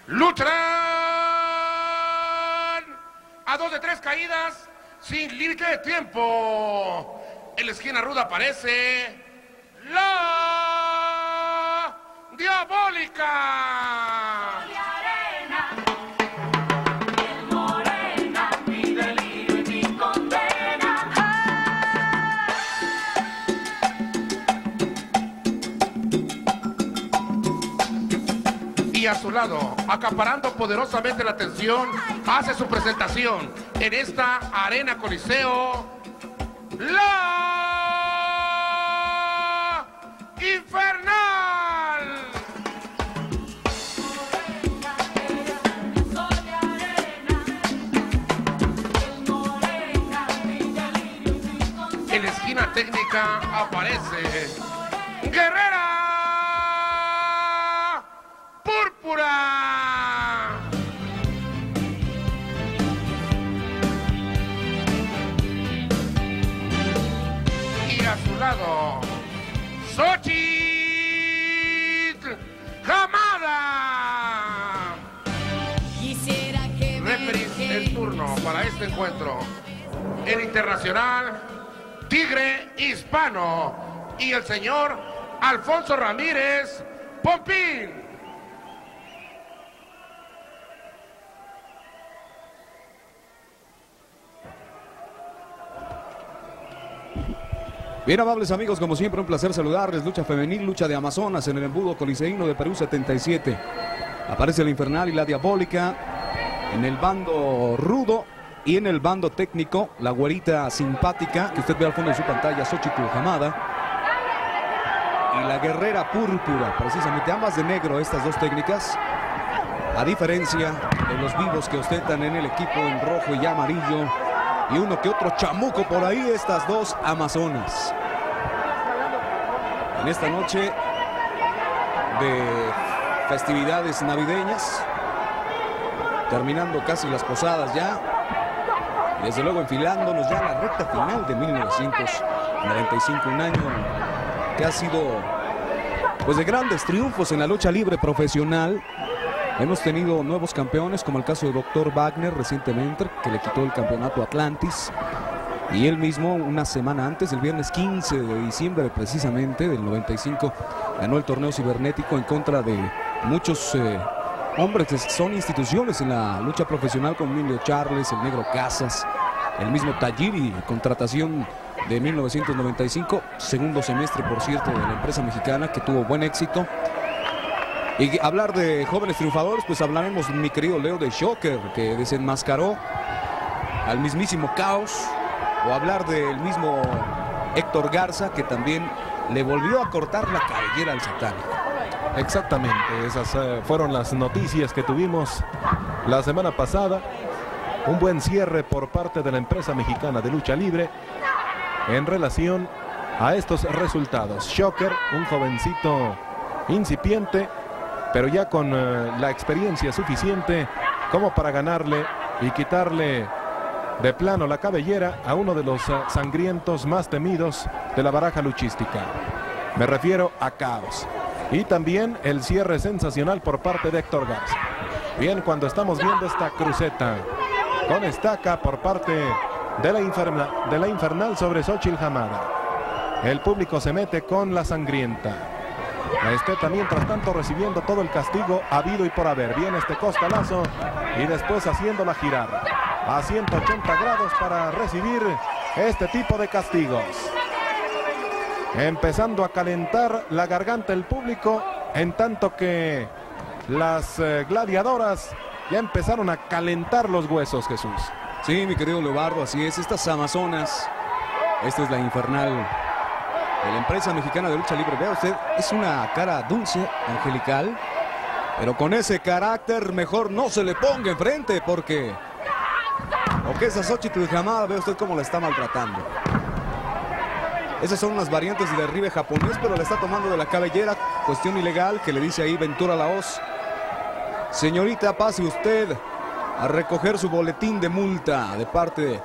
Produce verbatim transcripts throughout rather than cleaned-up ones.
lucharán a dos de tres caídas sin límite de tiempo. En la esquina ruda aparece la Diabolica. Y a su lado, acaparando poderosamente la atención, hace su presentación en esta arena Coliseo, la Infernal. En la esquina técnica aparece Guerrero. Purpura. Y a su lado, Xochitl, Hamada. Referee el turno para este encuentro. El internacional Tigre Hispano y el señor Alfonso Ramírez Pompín. Bien, amables amigos, como siempre un placer saludarles. Lucha femenil, lucha de Amazonas en el embudo coliseíno de Perú setenta y siete. Aparece la Infernal y la Diabólica en el bando rudo y en el bando técnico la güerita simpática que usted ve al fondo de su pantalla, Xochitl Hamada, y la guerrera Púrpura, precisamente ambas de negro estas dos técnicas, a diferencia de los vivos que ostentan en el equipo en rojo y amarillo y uno que otro chamuco por ahí, estas dos amazonas. En esta noche de festividades navideñas, terminando casi las posadas ya, y desde luego enfilándonos ya a la recta final de mil novecientos noventa y cinco, un año que ha sido pues de grandes triunfos en la lucha libre profesional. Hemos tenido nuevos campeones, como el caso de doctor Wagner recientemente, que le quitó el campeonato a Atlantis. Y él mismo, una semana antes, el viernes quince de diciembre precisamente del noventa y cinco, ganó el torneo cibernético en contra de muchos eh, hombres que son instituciones en la lucha profesional, como Emilio Charles, el Negro Casas, el mismo Tajiri, contratación de mil novecientos noventa y cinco, segundo semestre, por cierto, de la empresa mexicana, que tuvo buen éxito. Y hablar de jóvenes triunfadores, pues hablaremos, mi querido Leo, de Shocker, que desenmascaró al mismísimo Caos, o hablar del mismo Héctor Garza, que también le volvió a cortar la cabellera al satánico. Exactamente, esas uh, fueron las noticias que tuvimos la semana pasada. Un buen cierre por parte de la empresa mexicana de lucha libre en relación a estos resultados. Shocker, un jovencito incipiente, pero ya con uh, la experiencia suficiente como para ganarle y quitarle de plano la cabellera a uno de los uh, sangrientos más temidos de la baraja luchística. Me refiero a Caos. Y también el cierre sensacional por parte de Héctor Garza. Bien, cuando estamos viendo esta cruceta con estaca por parte de la, inferna, de la Infernal sobre Xochitl Hamada, el público se mete con la sangrienta. La esteta, mientras tanto, recibiendo todo el castigo habido y por haber. Viene este costalazo y después haciéndola girar a ciento ochenta grados para recibir este tipo de castigos. Empezando a calentar la garganta del público, en tanto que las eh, gladiadoras ya empezaron a calentar los huesos, Jesús. Sí, mi querido Leobardo, así es. Estas amazonas, esta es la Infernal de la empresa mexicana de lucha libre. Vea usted, es una cara dulce, angelical, pero con ese carácter mejor no se le ponga enfrente, porque o que esa Xochitl Hamada, vea usted cómo la está maltratando. Esas son unas variantes del derribe japonés, pero le está tomando de la cabellera, cuestión ilegal, que le dice ahí Ventura Laos: señorita, pase usted a recoger su boletín de multa de parte de,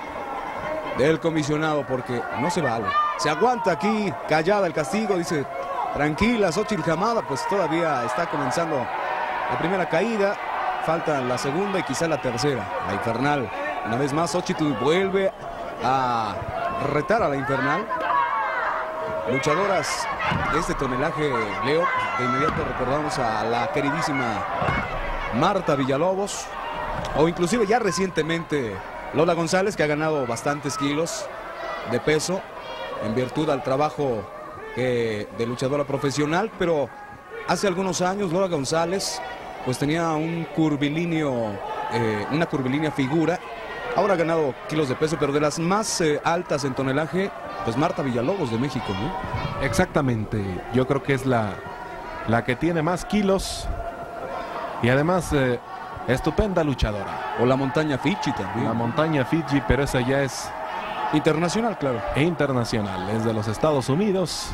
del comisionado, porque no se vale. Se aguanta aquí, callada el castigo, dice, tranquila, Xochitl Hamada, pues todavía está comenzando la primera caída, falta la segunda y quizá la tercera. La Infernal, una vez más, Xochitl vuelve a retar a la Infernal. Luchadoras de este tonelaje, Leo, de inmediato recordamos a la queridísima Marta Villalobos, o inclusive ya recientemente Lola González, que ha ganado bastantes kilos de peso en virtud al trabajo eh, de luchadora profesional, pero hace algunos años Lola González pues tenía un curvilíneo, eh, una curvilínea figura. Ahora ha ganado kilos de peso, pero de las más eh, altas en tonelaje, pues Marta Villalobos de México, ¿no? Exactamente, yo creo que es la, la que tiene más kilos y además eh, estupenda luchadora. O la montaña Fiji también. La montaña Fiji, pero esa ya es internacional, claro. E internacional, es de los Estados Unidos.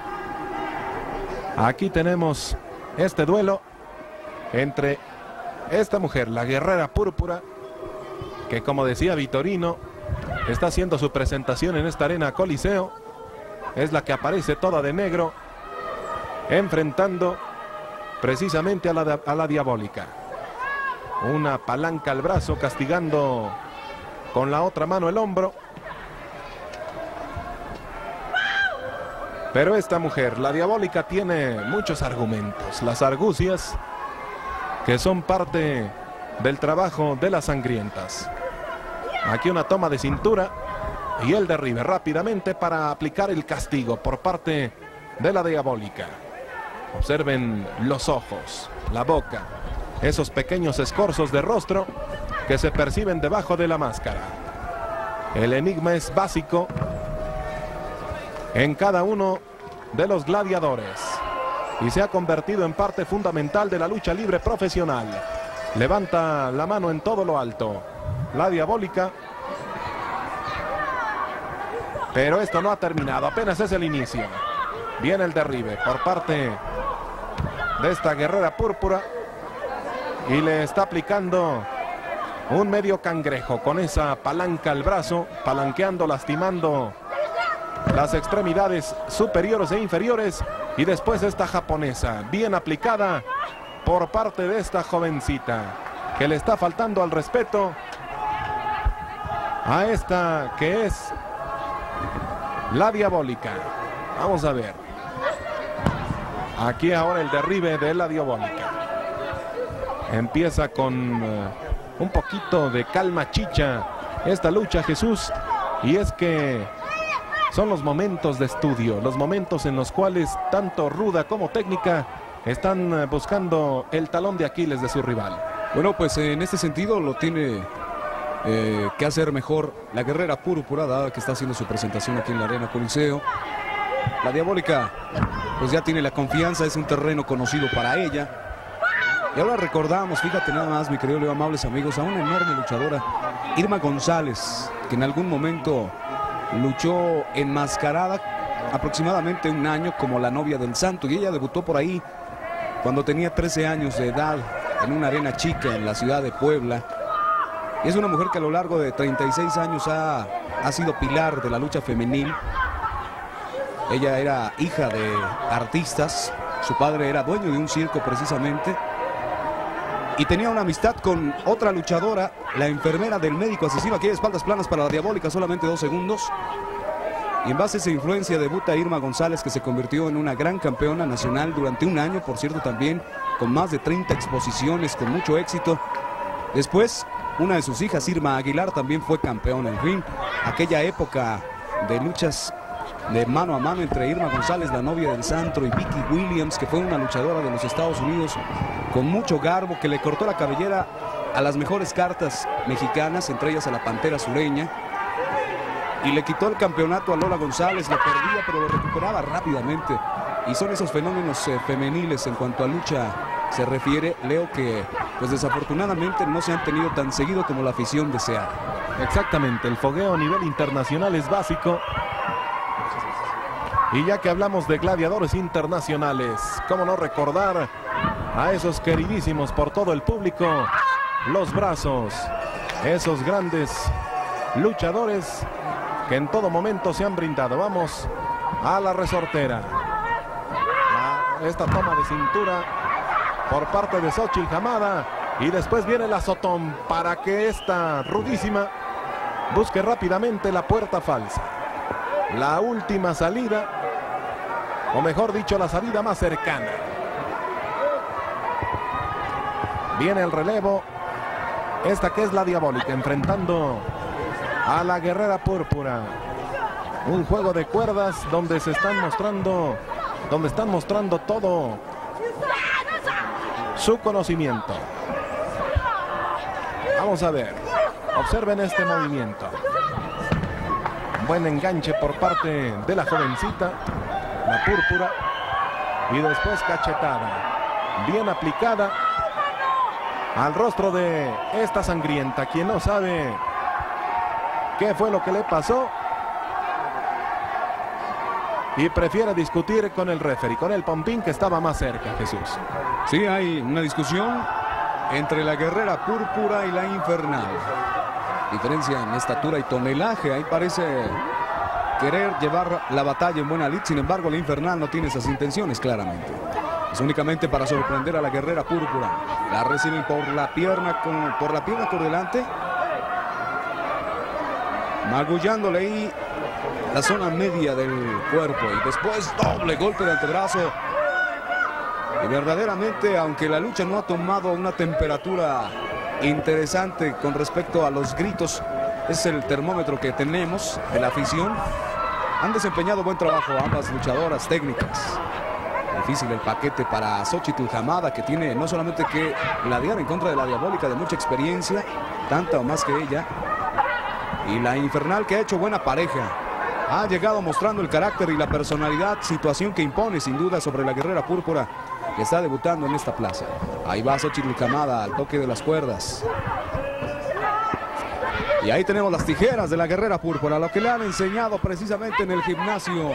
Aquí tenemos este duelo entre esta mujer, la guerrera Púrpura, que como decía Vitorino, está haciendo su presentación en esta arena Coliseo. Es la que aparece toda de negro, enfrentando precisamente a la, a la Diabólica. Una palanca al brazo, castigando con la otra mano el hombro. Pero esta mujer, la Diabólica, tiene muchos argumentos. Las argucias, que son parte del trabajo de las sangrientas. Aquí una toma de cintura y el derribe rápidamente para aplicar el castigo por parte de la Diabólica. Observen los ojos, la boca, esos pequeños escorzos de rostro que se perciben debajo de la máscara. El enigma es básico en cada uno de los gladiadores y se ha convertido en parte fundamental de la lucha libre profesional. Levanta la mano en todo lo alto la Diabólica, pero esto no ha terminado, apenas es el inicio. Viene el derribe por parte de esta guerrera Púrpura y le está aplicando un medio cangrejo con esa palanca al brazo, palanqueando, lastimando las extremidades superiores e inferiores, y después esta japonesa bien aplicada por parte de esta jovencita que le está faltando al respeto a esta que es la Diabólica. Vamos a ver. Aquí ahora el derribe de la Diabólica. Empieza con uh, un poquito de calma chicha esta lucha, Jesús, y es que son los momentos de estudio, los momentos en los cuales tanto ruda como técnica están uh, buscando el talón de Aquiles de su rival. Bueno, pues en este sentido lo tiene eh, que hacer mejor la guerrera Púrpura, dada que está haciendo su presentación aquí en la arena Coliseo. La Diabólica pues ya tiene la confianza, es un terreno conocido para ella. Y ahora recordamos, fíjate nada más, mi querido Leo, amables amigos, a una enorme luchadora, Irma González, que en algún momento luchó enmascarada aproximadamente un año como la novia del Santo, y ella debutó por ahí cuando tenía trece años de edad en una arena chica en la ciudad de Puebla. Y es una mujer que a lo largo de treinta y seis años ha, ha sido pilar de la lucha femenil. Ella era hija de artistas, su padre era dueño de un circo precisamente, y tenía una amistad con otra luchadora, la enfermera del médico asesino. Aquí hay espaldas planas para la Diabólica, solamente dos segundos. Y en base a esa influencia debuta Irma González, que se convirtió en una gran campeona nacional durante un año, por cierto, también con más de treinta exposiciones, con mucho éxito. Después, una de sus hijas, Irma Aguilar, también fue campeona. En fin, aquella época de luchas de mano a mano entre Irma González, la novia del Santo, y Vicky Williams, que fue una luchadora de los Estados Unidos con mucho garbo, que le cortó la cabellera a las mejores cartas mexicanas, entre ellas a la Pantera Sureña, y le quitó el campeonato a Lola González. Lo perdía, pero lo recuperaba rápidamente. Y son esos fenómenos eh, femeniles en cuanto a lucha se refiere, Leo, que pues desafortunadamente no se han tenido tan seguido como la afición deseaba. Exactamente, el fogueo a nivel internacional es básico. Y ya que hablamos de gladiadores internacionales, cómo no recordar a esos queridísimos por todo el público, los Brazos, esos grandes luchadores que en todo momento se han brindado. Vamos a la resortera. La, esta toma de cintura por parte de Xochitl Hamada. Y después viene el azotón para que esta rudísima busque rápidamente la puerta falsa. La última salida, o mejor dicho, la salida más cercana. Viene el relevo. Esta que es la Diabólica enfrentando a la Guerrera Púrpura. Un juego de cuerdas donde se están mostrando, donde están mostrando todo su conocimiento. Vamos a ver. Observen este movimiento. Buen enganche por parte de la jovencita, la Púrpura. Y después cachetada. Bien aplicada al rostro de esta sangrienta, quien no sabe qué fue lo que le pasó y prefiere discutir con el referee, con el pompín que estaba más cerca, Jesús. Sí, hay una discusión entre la Guerrera Púrpura y la Infernal. Diferencia en estatura y tonelaje. Ahí parece querer llevar la batalla en buena lid. Sin embargo, la Infernal no tiene esas intenciones claramente. Es únicamente para sorprender a la Guerrera Púrpura. La reciben por la pierna, con, por la pierna por delante. Magullándole ahí la zona media del cuerpo. Y después doble golpe de antebrazo. Y verdaderamente, aunque la lucha no ha tomado una temperatura interesante con respecto a los gritos, es el termómetro que tenemos de la afición. Han desempeñado buen trabajo ambas luchadoras técnicas. Difícil el paquete para Xochitl Hamada, que tiene no solamente que gladiar en contra de la Diabólica de mucha experiencia, tanta o más que ella, y la Infernal, que ha hecho buena pareja. Ha llegado mostrando el carácter y la personalidad, situación que impone sin duda sobre la Guerrera Púrpura, que está debutando en esta plaza. Ahí va Xochitl Hamada al toque de las cuerdas. Y ahí tenemos las tijeras de la Guerrera Púrpura, lo que le han enseñado precisamente en el gimnasio.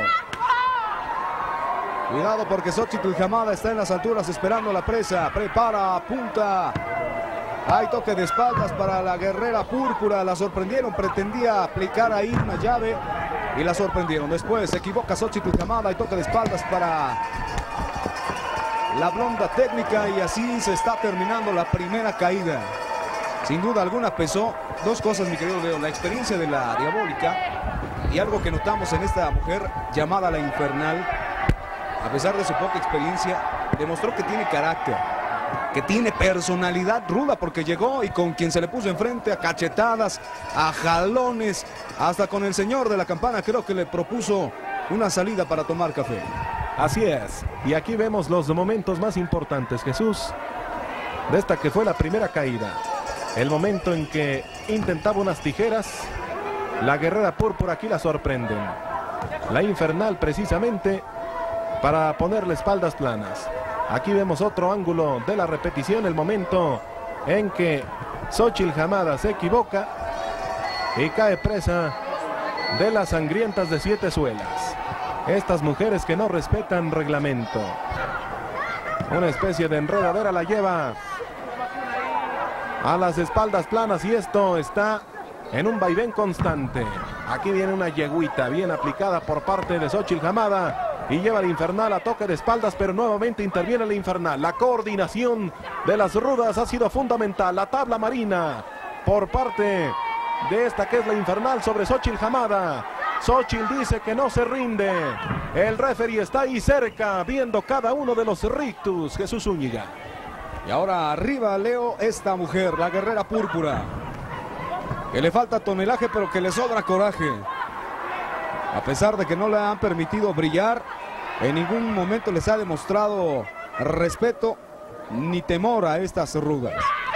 Cuidado porque Xochitl Hamada está en las alturas esperando la presa. Prepara, apunta. Hay toque de espaldas para la Guerrera Púrpura. La sorprendieron, pretendía aplicar ahí una llave y la sorprendieron. Después se equivoca Xochitl Hamada. Hay toque de espaldas para la blonda técnica y así se está terminando la primera caída. Sin duda alguna pesó dos cosas, mi querido Leo: la experiencia de la Diabólica y algo que notamos en esta mujer llamada la Infernal. A pesar de su poca experiencia, demostró que tiene carácter, que tiene personalidad ruda, porque llegó y con quien se le puso enfrente a cachetadas, a jalones, hasta con el señor de la campana creo que le propuso una salida para tomar café. Así es, y aquí vemos los momentos más importantes, Jesús, de esta que fue la primera caída. El momento en que intentaba unas tijeras, la Guerrera Púrpura aquí la sorprenden. La Infernal precisamente para ponerle espaldas planas. Aquí vemos otro ángulo de la repetición, el momento en que Xochitl Hamada se equivoca y cae presa de las sangrientas de siete suelas. Estas mujeres que no respetan reglamento. Una especie de enredadera la lleva a las espaldas planas y esto está en un vaivén constante. Aquí viene una yegüita bien aplicada por parte de Xochitl Hamada y lleva al Infernal a toque de espaldas, pero nuevamente interviene el Infernal. La coordinación de las rudas ha sido fundamental. La tabla marina por parte de esta que es la Infernal sobre Xochitl Hamada. Xochitl dice que no se rinde. El referee está ahí cerca viendo cada uno de los rictus. Jesús Zúñiga. Y ahora arriba, Leo, esta mujer, la Guerrera Púrpura, que le falta tonelaje pero que le sobra coraje. A pesar de que no le han permitido brillar, en ningún momento les ha demostrado respeto ni temor a estas rudas.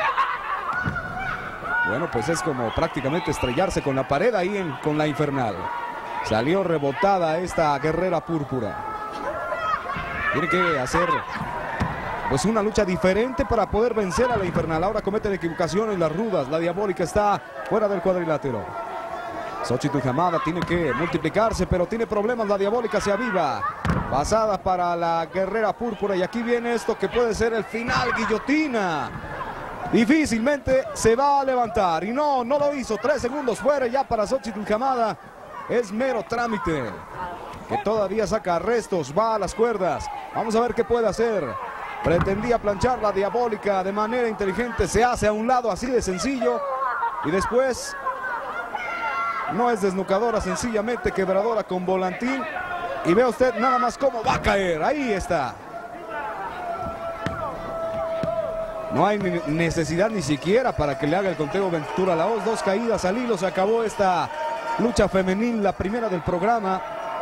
Bueno, pues es como prácticamente estrellarse con la pared ahí en, con la Infernal. Salió rebotada esta Guerrera Púrpura. Tiene que hacer pues una lucha diferente para poder vencer a la Infernal. Ahora cometen equivocaciones las rudas. La Diabólica está fuera del cuadrilátero. Xochitl Hamada tiene que multiplicarse, pero tiene problemas. La Diabólica se aviva. Pasada para la Guerrera Púrpura. Y aquí viene esto que puede ser el final. Guillotina. Difícilmente se va a levantar. Y no, no lo hizo. Tres segundos fuera ya para Xochitl Hamada. Es mero trámite. Que todavía saca restos. Va a las cuerdas. Vamos a ver qué puede hacer. Pretendía planchar la Diabólica de manera inteligente. Se hace a un lado, así de sencillo. Y después no es desnucadora, sencillamente quebradora con volantín. Y vea usted nada más cómo va a caer. Ahí está. No hay necesidad ni siquiera para que le haga el conteo Ventura la Hoz. Dos caídas al hilo. Se acabó esta lucha femenil, la primera del programa.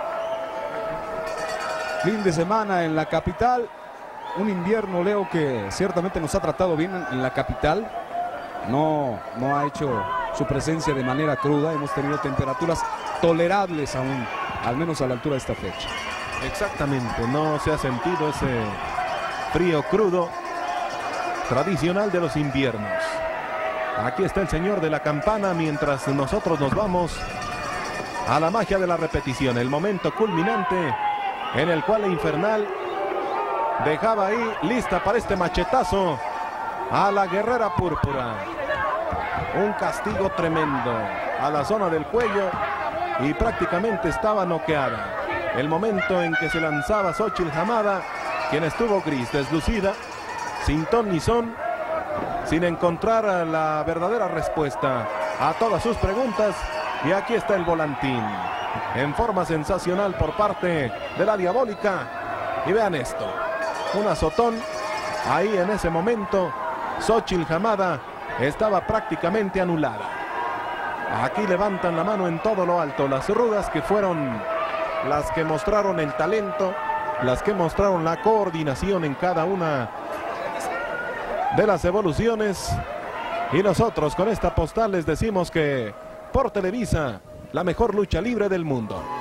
Fin de semana en la capital. Un invierno, Leo, que ciertamente nos ha tratado bien en la capital. No, no ha hecho su presencia de manera cruda. Hemos tenido temperaturas tolerables aún, al menos a la altura de esta fecha. Exactamente, no se ha sentido ese frío crudo tradicional de los inviernos. Aquí está el señor de la campana mientras nosotros nos vamos a la magia de la repetición. El momento culminante en el cual el Infernal dejaba ahí lista para este machetazo a la guerrera Púrpura. Un castigo tremendo a la zona del cuello y prácticamente estaba noqueada. El momento en que se lanzaba Xochitl Hamada, quien estuvo gris, deslucida, sin ton ni son, sin encontrar la verdadera respuesta a todas sus preguntas. Y aquí está el volantín en forma sensacional por parte de la Diabólica. Y vean esto, un azotón ahí en ese momento. Xochitl Hamada estaba prácticamente anulada. Aquí levantan la mano en todo lo alto las rudas, que fueron las que mostraron el talento, las que mostraron la coordinación en cada una de las evoluciones. Y nosotros con esta postal les decimos que por Televisa, la mejor lucha libre del mundo.